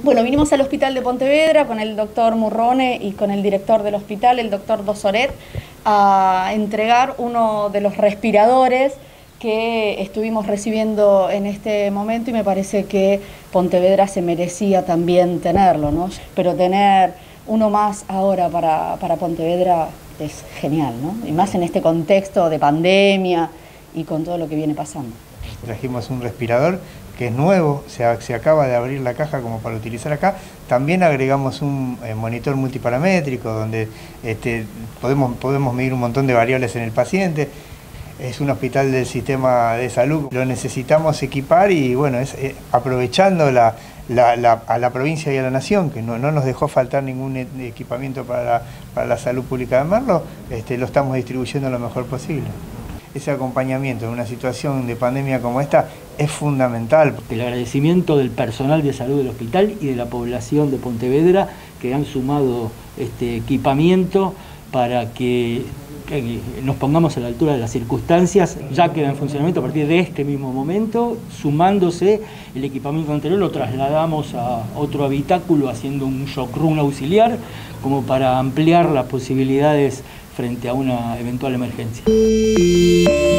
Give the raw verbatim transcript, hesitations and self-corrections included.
Bueno, vinimos al hospital de Pontevedra con el doctor Murrone y con el director del hospital, el doctor Dosoret, a entregar uno de los respiradores que estuvimos recibiendo en este momento, y me parece que Pontevedra se merecía también tenerlo, ¿no? Pero tener uno más ahora para, para Pontevedra es genial, ¿no? Y más en este contexto de pandemia y con todo lo que viene pasando. Trajimos un respirador que es nuevo, se, se acaba de abrir la caja como para utilizar acá. También agregamos un eh, monitor multiparamétrico donde este, podemos, podemos medir un montón de variables en el paciente. Es un hospital del sistema de salud, lo necesitamos equipar y bueno, es, eh, aprovechando la, la, la, a la provincia y a la nación, que no, no nos dejó faltar ningún equipamiento para la, para la salud pública de Merlo, este, lo estamos distribuyendo lo mejor posible. Ese acompañamiento en una situación de pandemia como esta es fundamental. El agradecimiento del personal de salud del hospital y de la población de Pontevedra que han sumado este equipamiento para que, que nos pongamos a la altura de las circunstancias. Ya queda en funcionamiento a partir de este mismo momento, sumándose el equipamiento anterior, lo trasladamos a otro habitáculo haciendo un shock room auxiliar como para ampliar las posibilidades frente a una eventual emergencia.